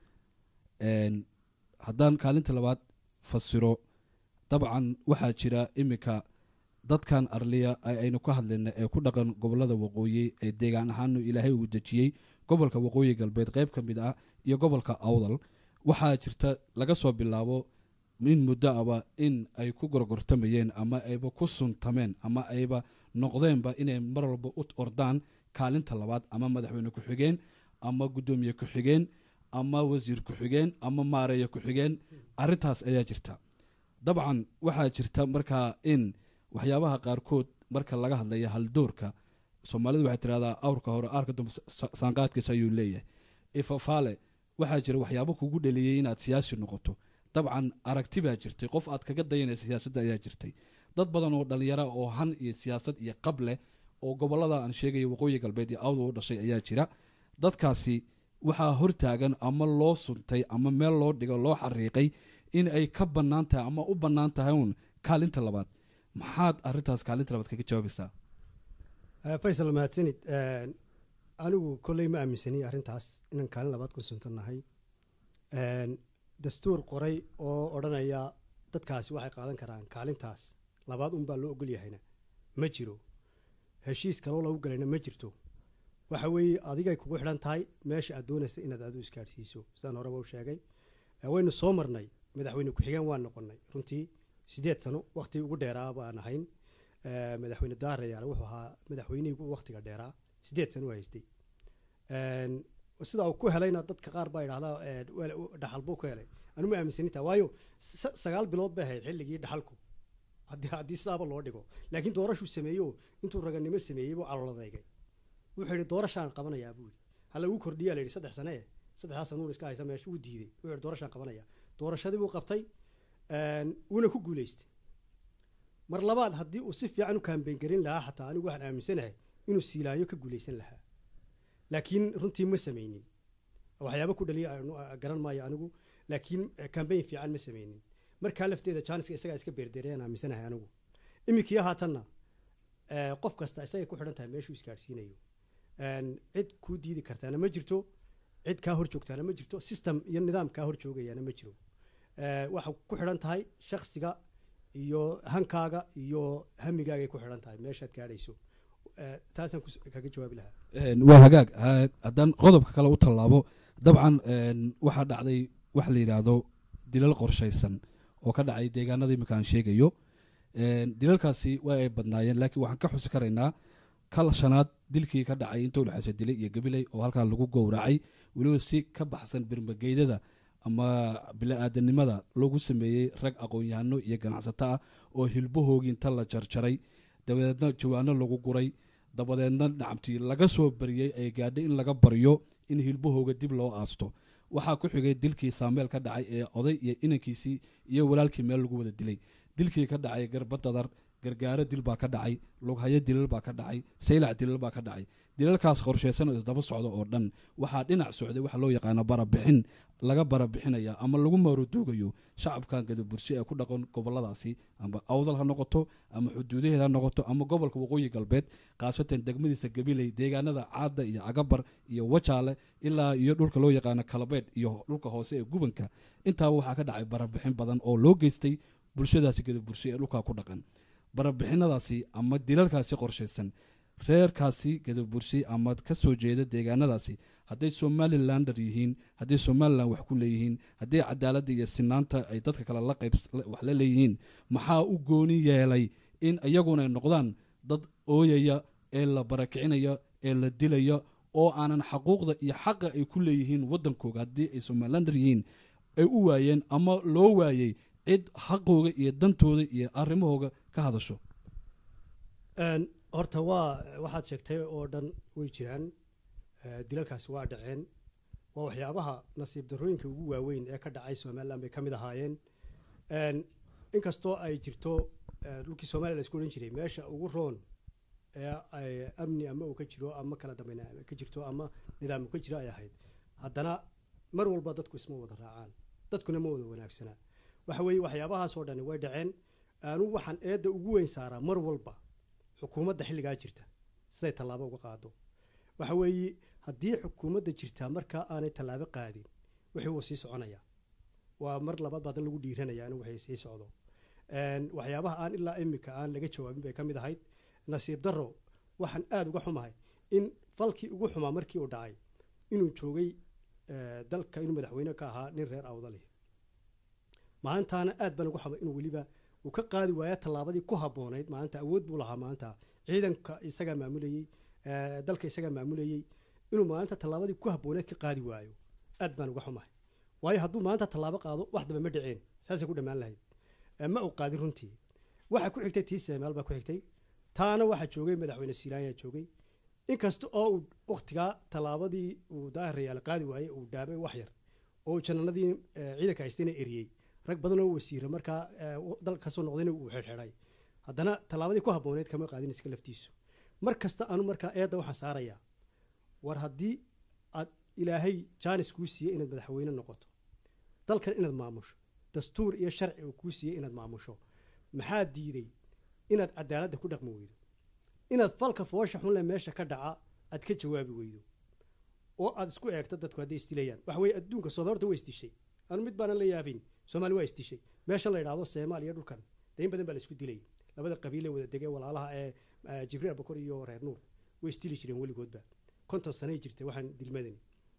haddaan kaalinta labaad fasiro, dabcan waxaa jira iminka dadkan Arlia aynu ka hadlayna ee ku dhaqan gobolada waqooyi ee deegaan ahaan ilaahay uu dejiyey, gobolka waqooyi galbeed qayb ka mid ah iyo gobolka Awdal, waxaa jirta laga soo bilaabo min muddo aba in ay ku gorgortamayeen ama ayba ku suntameen ama ayba noqdeenba inay mar walba u ordaan kaalinta labaad, ama madaxweyne ku-xigeen ama guddoomiye ku-xigeen ama wasiir ku-xigeen ama maareeya ku-xigeen. arrintaas ayaa jirta. dabcan waxaa jirta markaa in waxyaabaha qaarkood marka laga hadlaya haldoorka Soomaalidu waxay tiraahdaa awrka hore aarka dambe saanqaadkiisa ayuu leeyahay. ifafaale waxaa jira waxyaabo kugu dhaliyay inaad siyaasi noqoto. dabcan aragti baa jirtay, qof aad kaga dayanaysa siyaasadda ayaa jirtay. dad badan oo dhalinyaro oo han iyo siyaasad iyo qab leh oo gobolada aan sheegaya waqooyi galbeed iyo Awdal u dhashay ayaa jira. dadkaasi waxaa hortaagan ama loo suntay ama meel loo dhigo loo xariiqay in ay ka bannaan tahay ama u bannaan tahay uun kaalinta labaad. maxaad arrintaas kaalinta labaad kaga jawaabaysaa? Faysal mahadsanid. anigu kolley ma aaminsani arrintaas inaan kaalin labaad ku suntannahay. dastuur qoray oo odhanaya dadkaasi waxay qaadan karaan kaalintaas labaad unbaa loo ogol yahayna ma jiro. heshiis kaloo lagu galayna ma jirto. waxa weeye adigay kugu xidhan tahay meesha aad doonaysa inaad aad u isgaadhsiiso. sidaan horeba u sheegay, waynu soo marnay madaxweyne ku-xigeen waan noqonnay runtii 8 sano waqti ugu dheeraa baan ahayn. madaxweyne Daarayaal wuxuu ahaa madaxweynihii waqtiga dheeraa 8 sano haystay. sida uu ku helayna dadka qaar baa yiraahdaa dhaxal buu ku helay. anu ma aaminsanita, waayo 9 bilood bay ahayd xilligii dhaxalku haddii sidaaba loo dhigo. laakiin doorashuu sameeyo intuu raganimo sameeyey buu calooladayay. wuxuu yidhi doorashaan qabanayaa buu yidhi. hala ugu kordhiyaa la yidhi 3 sane 3 sano iska haysa meesha uu diiday. wuxuu yidhi doorashaan qabanayaa. doorashadii buu qabtay, wuuna ku guulaystay. mar labaad haddii uu si fiican u kaambeyn garin lahaa xataa anigu waxaan aaminsanahay inuu Silaayo ka guulaysan lahaa. laakiin runtii ma samaynin. waxyaabo ku dhaliya garan maayo anigu, laakiin kaambeyn fiican ma samaynin. markaa lafteeda jaaniska isagaa iska beerdeerayaan aaminsanahay anigu. iminkii haatanna qof kasta isagay ku xidhan tahay meeshuu isgaadhsiinayo. cid kuu diidi kartaana ma jirto. cid kaa hor joogtaana ma jirto system iyo nidaam kaa hor joogayaana ma jiro waxaa ku xidhan tahay shaksiga iyo hankaaga iyo hamigaagay ku xidhan tahay meeshaad gaadhayso taasaan kaga jawaabi lahaa waa hagaag haddaan qodobka kale u tallaabo dabcan waxaa dhacday waxa la yidhaahdo dilal qorshaysan oo ka dhacay deegaanada imika aan sheegayo dilalkaasi waa ay badnaayeen laakiin waxaan ka xusi karaynaa kal shanaad dilkii ka dhacay inta udhexaysa dilay iyo gabiley oo halkaa lagu gowracay weliba si ka baxsan birmageydada ama bili-aadanimada lagu sameeyey rag aqoon-yahano iyo ganacsato ah oo hilbahoogii inta la jarjaray dabadeedna jawaano lagu guray dabadeedna nacamtii laga soo bariyey ay gaadhay in laga baryo in hilbahooga dib loo aasto waxaa ku xigay dilkii saameel ka dhacay ee oday iyo inankiisii iyo walaalkii meel lagu wada dilay dilkii ka dhacay garbadadar gargaaro dil baa ka dhacay lughayo dilal baa ka dhacay saylac dilal baa ka dhacay dilalkaas qorshaysan oo isdaba socda oo dhan waxaa dhinac socday waxa loo yaqaano barabixin laga barabixinaya ama lagu maaruduugayo shacabkan gadabursi ee ku dhaqan goboladaasi ama awdal ha noqoto ama xuduudaheeda ha noqoto ama gobolka waqooyi galbeed khaasatan degmadiisa gabiley deegaanada caada iyo cagabar iyo wajaale ilaa iyo dhulka loo yaqaano kalabeed iyo dhulka hoose ee gubanka intaaba waxaa ka dhacay barabixin badan oo loo geystay bulshadaasi gadabursi ee dhulkaa ku dhaqan barabixinadaasi ama dilalkaasi qorshaysan reerkaasi gadabursi ama ka soo jeeda deegaanadaasi hadday somalilander yihiin hadday somalilan wax ku leeyihiin hadday cadaaladda iyo sinaanta ay dadka kale wax la leeyihiin maxaa u gooni yeelay in iyaguna ay noqdaan dad ooyaya ee la barakicinayo ee la dilaya oo aanan xaquuqda iyo xaqa ay ku leeyihiin waddankooga haddii ay somalilander yihiin ay u waayeen ama loo waayey cid xaqooga iyo dantooda iyo arrimahooga ka hadasho horta waxaad sheegtay oo dhan way jiraan dilalkaasi waa dhaceen waa waxyaabaha nasiib darrooyinka ugu waaweyn ee ka dhacay somalilan bay ka mid ahaayeen inkastoo ay jirto dhulkii somaliya la isku odhan jiray meesha ugu roon ee amni ama uu ka jiro ama kala dambayna ka jirto ama nidaam uu ka jiro ay ahayd haddana mar walba dadku isma wada raacaan dadkuna ma wada wanaagsana waxa weeye waxyaabahaasoo dhani way dhaceen anugu waxaan eedda ugu weyn saaraa mar walba xukuumadda xilligaa jirta siday tallaabo uga qaado waxa weeye haddii xukuumadda jirtaa markaa aanay tallaabo qaadin wixii wuu sii soconayaa waa mar labaad baadan lagu dhiiranaya anigu waxay sii socdo waxyaabaha aan ilaa imika aan laga jawaabin bay ka mid ahayd nasiib darro waxaan aada uga xumahay in falkii ugu xumaa markii uu dhacay inuu joogay dalka inuu madaxweyne ka ahaa nin reer awdali maalintaana aad baan uga xumay inuu weliba uu ka qaadi waaya tallaabadii ku habboonayd maalinta awood buu lahaa maalinta ciidanka isagaa maamulayey dalka isagaa maamulayey inuu maalinta tallaabadii ku habbooneed ka qaadi waayo aad baan uga xumahay waayo hadduu maalinta tallaabo qaado wax daba ma dhaceen saasay ku dhammaan lahayd ma uu qaadin runtii waxaa ku xigtay tii seemaal baa ku xigtay taana waxaa joogay madaxweyne siilaanyaa joogay inkasta oo uu wakhtigaa tallaabadii uu daahirayaal qaadi waayey uu dhaabay wax yar oo jananadii ciidanka haystayna eriyey rag badan oo wasiira markaa dalka kasoo noqdayna uu xirxiray haddana tallaabadii ku habbooneed kama qaadin iska laftiisu mar kasta anu markaa eedda waxaan saarayaa war haddii aad ilaahay jaanis kuu siiyey inaad madaxweyne noqoto dalkan inaad maamusho dastuur iyo sharci uu kuu siiyey inaad maamusho maxaa diiday inaad cadaaladda ku dhaqmi weydo inaad falka foosha xunle meesha ka dhaca aad ka jawaabi weydo oo aad isku eegto dadku hadday isdilayaan waxa weeye adduunka Soomaaliya horta way isdishay anu mid baanan la yaabin Soomaaliya waa isdishay meesha la yiraahdo Soomaaliya iyo dhulkan dayn badan baa la isku dilay labada qabiil ee wada degay walaalaha ee Jibriil Abakar iyo Reer Nuur way isdili jireen weligoodba konton sano jirtay waxaan dilmadani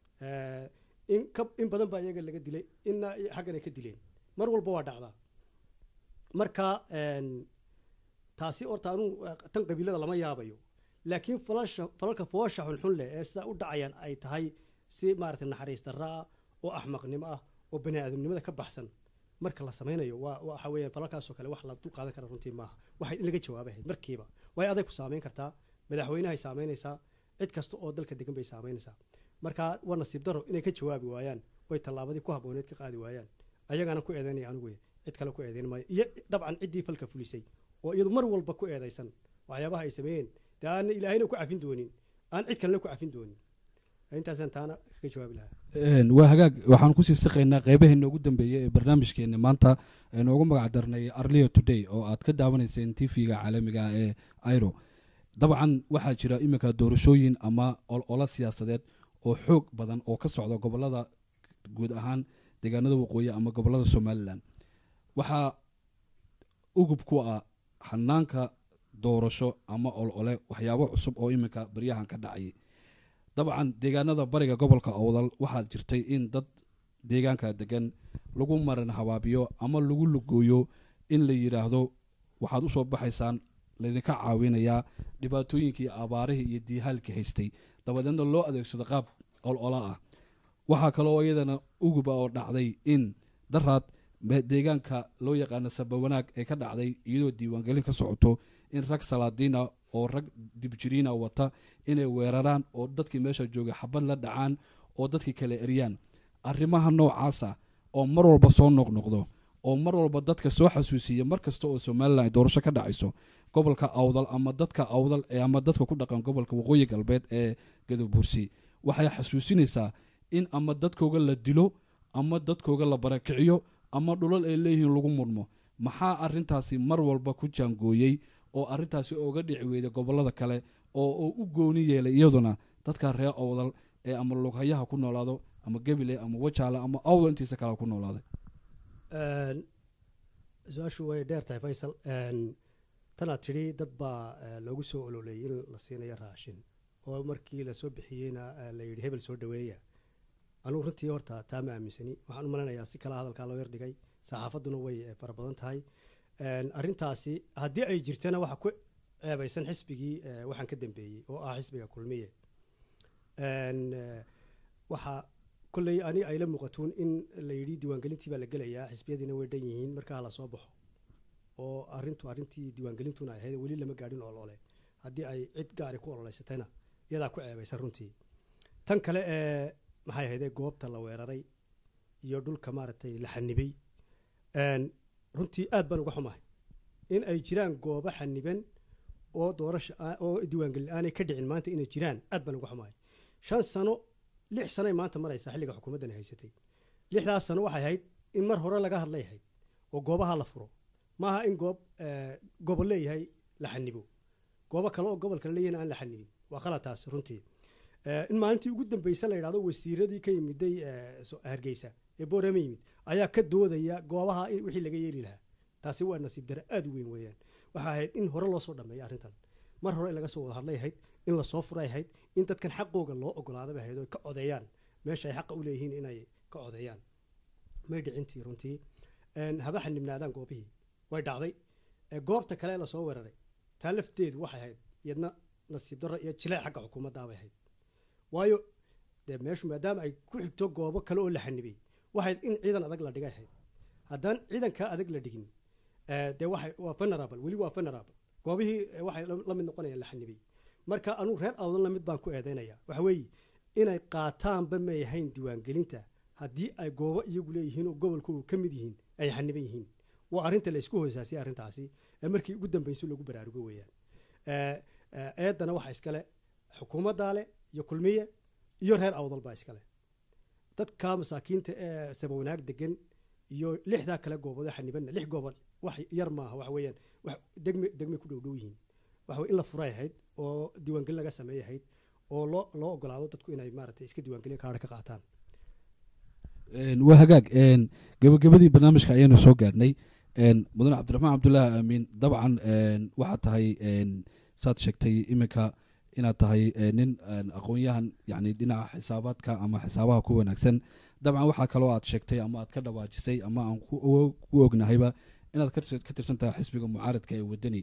in badan baa iyaga laga dilay inna xaggana ka dileen mar walba waa dhacdaa marka taasi horta anu tan qabiilada lama yaabayo laakiin falalka foosha xun leh ee sida u dhacayaan ay tahay si maartay naxariis darro ah oo axmaqnimo ah oo bani aadamnimada ka baxsan marka la sameeyo waxa weeyaan falalkaas oo kale wax la dul qaadan kara runtii maaha waxay in laga jawaabahay markiiba way adag ku saameyn kartaa madaxweynaha ay saameynaysaa cid kasta oo dalka degan bay saameynaysaa marka waa nasiib darro inay ka jawaabi waayaan way tallaabadii ku habbooneed ka qaadi waayaan ayagana ku eedeynaya anigu cid kale ku eedeyn maayo iyo dabcan ciddii falka fulisay oo iyadu mar walba ku eedaysan waxyaabaha ay sameeyeen dee aan ilaahayna ku cafin doonin aan cid kalena ku cafin doonin intaasaan taana ka jawaabi lahaa waa hagaag waxaan kusii siqaynaa qeybaheena ugu dambeeyey ee barnaamijkeena maanta noogu magac darnay Arlia Today oo aad ka daawanayseen TV-ga caalamiga ee Airo dabcan waxaa jira iminka doorashooyin ama olola siyaasadeed oo xoog badan oo ka socda gobolada guud ahaan deegaanada waqooyi ama gobolada somalilan waxaa ugub ku ah hanaanka doorasho ama olole waxyaabo cusub oo iminka baryahan ka dhacay dabcan deegaanada bariga gobolka awdal waxaa jirtay in dad deegaanka degan lagu marin habaabiyo ama lagu lugooyo in la yidhaahdo waxaad usoo baxaysaan laydinka caawinayaa dhibaatooyinkii abaarihii iyo diihaalkii haystay dabadeedna loo adeegsado qaab olola ah waxaa kaloo iyadana uguba oo dhacday in daraad deegaanka loo yaqaano sabawanaag ee ka dhacday iyadoo diiwaangelin ka socoto in rag salaadiina oo rag dibjiriina wata inay weeraraan oo dadkii meesha joogay xabad la dhacaan oo dadkii kale eryaan arrimaha noocaasa oo mar walba soo noqnoqdo oo mar walba dadka soo xasuusiya mar kasta oo somalilan ay doorasho ka dhacayso gobolka awdal ama dadka awdal ama dadka ku dhaqan gobolka waqooyi galbeed ee gadobuursi waxay xasuusinaysaa in ama dadkooga la dilo ama dadkooga la barakiciyo ama dhulal ay leeyihiin lagu murmo maxaa arintaasi mar walba ku jaangooyey oo arintaasi ooga dhici weyday gobolada kale oo u gooni yeelay iyaduna dadka reer awdal ee ama lughayaha ku noolaado ama gebile ama wajaale ama awdal intiisa kale ku noolaaday su-aashu way dheer tahay faysal tanaad tidhi dad baa loogu soo ololeeyey in la siinayo raashin oo markii lasoo bixiyeyna la yidhi hebel soo dhaweeya anugu runtii horta taa ma aaminsani waxaan u maleynayaa si kala hadalkaa loo yardhigay saxaafadduna way fara badan tahay arrintaasi haddii ay jirtana waxa ku ceebaysan xisbigii waxaan ka dambeeyey oo ah xisbiga kulmiye waxaa kolley ani ay la muuqatuun in la yidhi diiwaangelintii baa la gelayaa xisbiyadiina way dhan yihiin markaa la soo baxo oo arrintii diiwaangelintuna ay ahayd weli lama gaadhin olole haddii ay cid gaari ku ololeysatayna iyadaa ku ceebaysan runtii tan kale maxay ahaydee goobta la weeraray iyo dhulka maaragtay la xanibay runtii aad baan uga xumahay in ay jiraan goobo xaniban oo doorasho oo diiwaangelin aanay ka dhicin maanta inay jiraan aad baan uga xumahay 5 sano 6 sano maanta maraysa xilliga xukuumaddan haysatay 6 sano waxay ahayd in mar hore laga hadlay ahayd oo goobaha la furo maaha in gobol leeyahay la xanibo goobo kale oo gobol kale leeyahay aan la xanibin waa khalataas runtii in maalintii ugu dambeysay la yiraahdo wasiiradii ka yimiday Hargeysa ee Boorama yimid ayaa ka doodaya goobaha in wixii laga yeeli lahaa taasi waa nasiib dare aad u weyn weeyaan waxa ahayd in hore loo soo dhameeyo arrintan mar hore in laga soo wada hadlay ahayd in la soo furay ahayd in dadkan xaqooga loo ogolaado ahayd oo ka codeeyaan meesha ay xaq u leeyihiin inay ka codeeyaan may dhicintii runtii haba xanibnaadaan goobihii way dhacday goobta kale la soo weeraray taa lafteedu waxay ahayd iyadna nasiib darro iyo jilay xagga xukuumadda bay ahayd waayo de meeshu maadaama ay ku xigto goobo kale oo la xanibay waxay in ciidan adag la dhigay ahayd haddaan ciidanka adag la dhigin de waxay waa vulnerable weli waa vulnerable goobihii waxay la mid noqonayaan la xanibay marka anu reer awdalna mid baan ku eedeynaya waxa weeye inay qaataanba ma yahayn diiwaangelinta haddii ay goobo iyagu leeyihiin oo gobolkoodu ka mid yihiin ay xaniban yihiin waa arrinta la isku hoosaasay arrintaasi markii ugu dambeysay lagu baraarugo weeyaan eedana waxa iskale xukuumadda leh iyo kulmiye iyo reer awdal baa iskale dadka masaakiinta ee sabawanaag degan iyo 6 kale goobood xaniban 6 goobood wax yar maaha wax weeyaan wax degme ku dhow yihiin wax in la furay ahayd oo diiwaangelin laga sameeyay ahayd oo loo ogolaado dadku inay maaragtay iska diiwaangelin kaarka ka qaataan waa hagaag gabagabadii barnaamijka ayaanu soo gaarnay mudane cabdiraxmaan cabdullaahi aamin dabcan waxaad tahay saad sheegtay iminka inaad tahay nin aqoon-yahan yani dhinaca xisaabaadka ama xisaabaha ku wanaagsan dabcan waxaa kaloo aad sheegtay ama aad ka dhawaajisay ama aan ku ognahayba inaad ka tirsan tahay xisbiga mucaaradka ee wadani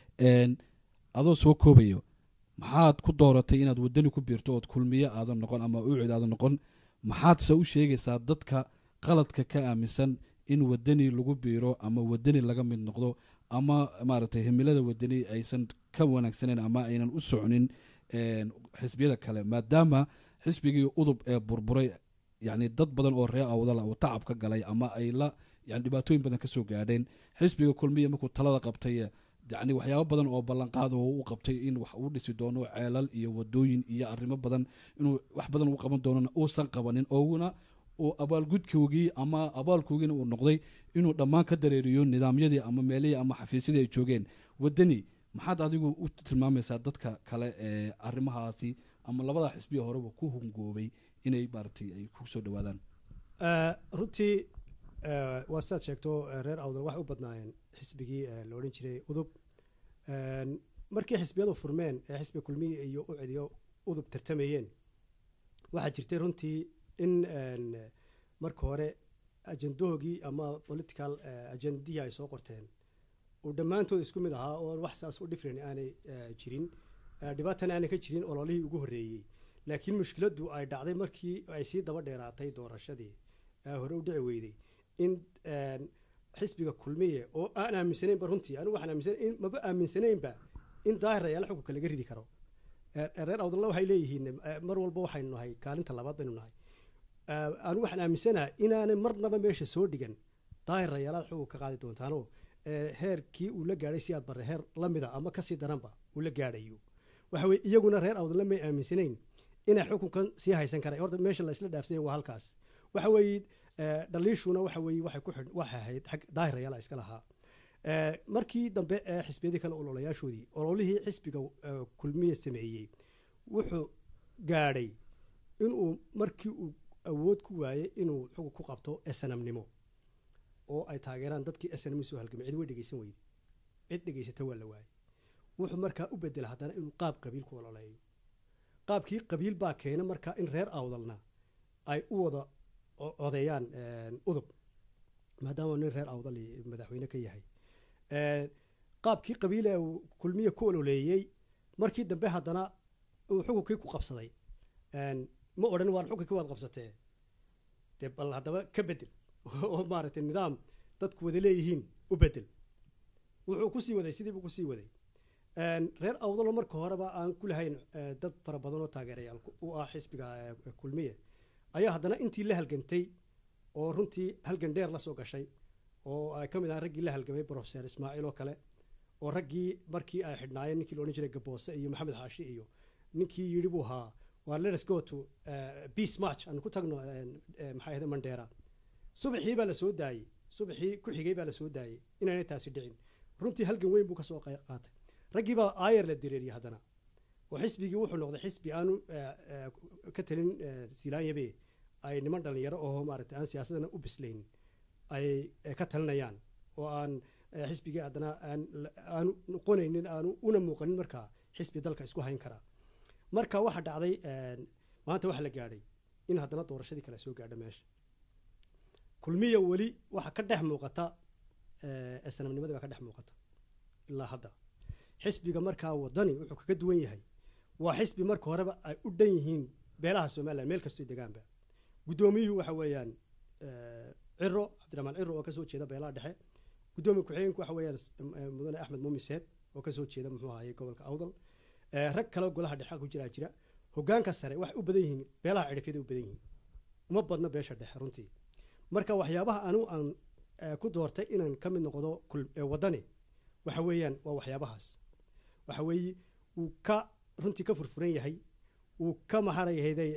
adoo soo koobayo maxaad ku dooratay inaad wadani ku biirto ood kulmiye aadan noqon ama ucid aadan noqon maxaadse u sheegaysaa dadka qaladka ka aaminsan in wadani lagu biiro ama wadani laga mid noqdo ama maaragtay himilada wadani aysan ka wanaagsaneyn ama aynan u soconin xisbiyada kale maadaama xisbigii udub ee burburay yani dad badan oo reer awdal oo tacab ka galay ama ay la yani dhibaatooyin badan ka soo gaadheen xisbiga kulmiye markuu talada qabtay yani waxyaabo badan oo ballanqaad oo u qabtay in wax uu dhisi doono ceelal iyo wadooyin iyo arrimo badan inuu wax badan u qaban doono uusan qabanin ooguna oo abaalgudkoogii ama abaalkoogiina uu noqday inuu dhammaan ka dareeriyo nidaamyadii ama meelihii ama xafiisyadii ay joogeen wadani maxaad adigu u tilmaamaysaa dadka kale ee arrimahaasi ama labada xisbiya horeba ku hungoobay inay maaragtay ay ku soo dhawaadaan runtii waa sidaad sheegto reer awdal waxay u badnaayeen xisbigii la odhan jiray udub markii xisbiyadu furmeen ee xisbiga kulmiye iyo u cediyo udub tartamayeen waxaa jirtay runtii in marka hore ajendahoogii ama political ajendihii ay soo qorteen uu dhammaantood isku mid ahaa oo wax saas u different aanay jirin dhibaatana aanay ka jirin ololihii ugu horreeyey laakiin mushkiladdu ay dhacday markii ay sii daba dheeraatay doorashadii hore u dhici weyday in xisbiga kulmiye oo aan aaminsanaynba runtii anigu waxaan aaminsanayn maba aaminsanaynba in daahir rayaal xukunka laga ridi karo reer awdalla waxay leeyihiin mar walba waxaynu nahay kaalinta labaad baynu nahay anigu waxaan aaminsanahay inaanay marnaba meesha soo dhigan daahir rayaalaad xukunka qaadi doontaanoo heerkii uu la gaadhay si aad barre heer la mida ama kasii daranba uu la gaadhayo waxa weye iyaguna reer awdalla may aaminsanayn inay xukunkan sii haysan karaan horta meesha la isla dhaafsanya waa halkaas waxa weeye dhaliishuna waxa weeye waxay ahayd xag daahir rayaala iska lahaa markii dambe ee xisbiyadii kale ololayaashoodii ololihii xisbiga kulmiye sameeyey wuxuu gaadhay inuu markii uu awood ku waayey inuu xukun ku qabto snamnimo oo ay taageeraan dadkii snm soo halgamay cid way dhegeysan weyday cid dhegeysata waa la waayey wuxuu markaa u bedela haddana inuu qaab qabiil ku ololeeyo qaabkii qabiil baa keena markaa in reer awdalna ay u wada codeeyaan udub maadaama nin reer awdal madaxweyne ka yahay qaabkii qabiile uu kulmiye ku ololeeyey markii dambe haddana uu xukunkii ku qabsaday ma odhan waan xukunkii waad qabsatee dee bal haddaba ka bedel oo maaragtay nidaam dadku wada leeyihiin u bedel wuxuu kusii waday sidii buu kusii waday reer awdalo marka horeba aan ku lahayn dad fara badan oo taageerayaal u ah xisbiga kulmiye ayaa haddana intii la halgantay oo runtii halgan dheer la soo gashay oo ay ka mid ahaan raggii la halgamay professor ismaaciil oo kale oo raggii markii ay xidhnaayeen ninkii la odhan jiray gaboose iyo maxamed xaashi iyo ninkii yidhi buu ahaa waa let's go to peace march aan ku tagno maxay ahayd mandheera subaxii baa la soo daayey subaxii ku xigay baa la soo daayey inaanay taasi dhicin runtii halgan weyn buu ka soo qaatay raggii baa aayar la dareeriyey haddana oo xisbigii wuxuu noqday xisbi aanu ka talin silaanyabe ay niman dhalinyaro oo maaragtay aan siyaasadana u bislaynin ay ka talinayaan oo aan xisbigii haddana aanu noqonaynin aanu una muuqanin markaa xisbi dalka isku hayn karaa marka waxa dhacday maanta waxa la gaadhay in haddana doorashadii kale soo gaadho meesha kulmiya weli waxa ka dhex muuqata snamnimadii baa ka dhex muuqata ilaa hadda xisbiga markaa wadani wuxuu kaga duwan yahay waa xisbi marka horeba ay u dhan yihiin beelaha somaliland meel kastoo degaanba guddoomiyuhu waxa weeyaan ciro cabdiraxmaan ciro oo kasoo jeeda beelaha dhexe guddoomiye ku-xigeenku waxa weeyaan mudane axmed muumiseed oo kasoo jeeda muxuu ahaye gobolka awdal rag kale golaha dhexe ku jira hogaanka sare waxay u badan yihiin beelaha cidhifyada u badan yihiin uma badna beesha dhexe runtii marka waxyaabaha anu aan ku doortay inaan ka mid noqdo wadani waxa weeyaan waa waxyaabahaas waxa weeye uu ka runtii ka furfuran yahay uu ka maharayahayday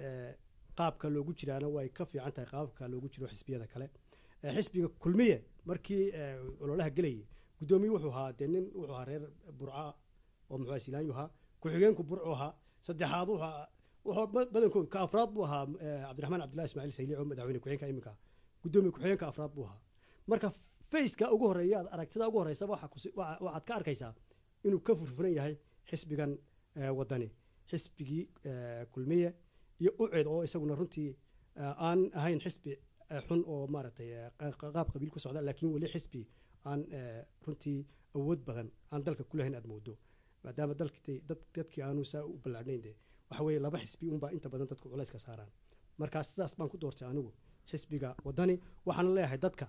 qaabka loogu jiraana way ka fiican tahay qaabka loogu jiro xisbiyada kale xisbiga kulmiye markii ololaha gelayay guddoomiye wuxuu ahaa dee nin wuxuu ahaa reer burca oo muxuu silaanyu ahaa ku-xigeenku burcu ahaa saddexaad wuxuu badankood ka afraad buu ahaa cabdiraxmaan cabdillahi ismaaciil sayliic oo madaxweyne ku-xigeenka iminka guddoomiye ku-xigeenka afraad buu ahaa marka faceka ugu horreeya aragtida ugu horreysa waxaad ka arkaysaa inuu ka furfuran yahay xisbigan wadani xisbigii kulmiye iyo uced oo isaguna runtii aan ahayn xisbi xun oo maaragtay qaab qabiil ku socda laakiin weli xisbi aan runtii awood badan aan dalka ku lahayn aad moodo maadaama dadkii aanu saa u ballaadhnayn de waxa weeye laba xisbi unbaa inta badan dadku culays ka saaraan markaa sidaas baan ku doortay anigu xisbiga wadani waxaana leeyahay dadka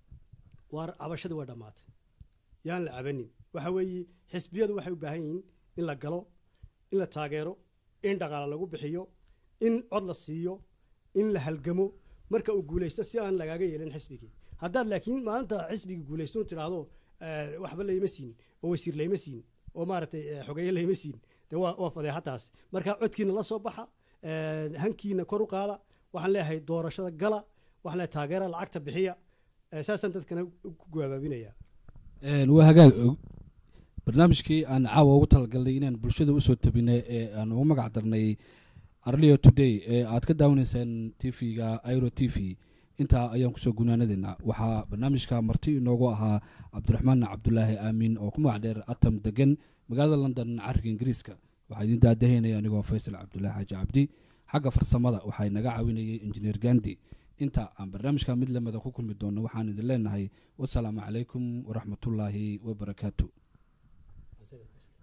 waar cabashadii waa dhammaatay yaan la cabanin waxa weeye xisbiyadu waxay u baahan yihiin in la galo in la taageero in dhaqaale lagu bixiyo in cod la siiyo in la halgamo marka uu guulaysto si aan lagaaga yeelin xisbigii haddaad laakiin maalinta xisbigii guulaysto tiraahdo waxba layma siin oo wasiir layma siin oo maaragtay xogeeye layma siin de waa fadeexataas marka codkiina la soo baxa hankiina kor u qaada waxaan leeyahay doorashada gala waxaan leeyahay taageera lacagta bixiya saasaan dadkana ku gabaabinaya waa hagaag barnaamijkii aan caawa ugu talagalnay inaan bulshada usoo tabinay ee aan ugu magac darnay Arlia Today ee aad ka daawanaysaan TV-ga Airo TV inta ayaan kusoo gunaanadeena waxaa barnaamijka marti inoogu ahaa Cabdiraxmaan Cabdullaahi Aamin oo ku magac dheer Atam degan magaalada London carriga Ingiriiska waxaa idin daadaheynaya anigoo Faysal Cabdullaahi Xaaji Cabdi xagga farsamada waxay naga caawinayay Engineer Gandhi inta aan barnaamijka mid lamada ku kulmi doono waxaan idin leenahay wassalaamu calaykum waraxmatullaahi wabarakaatuh.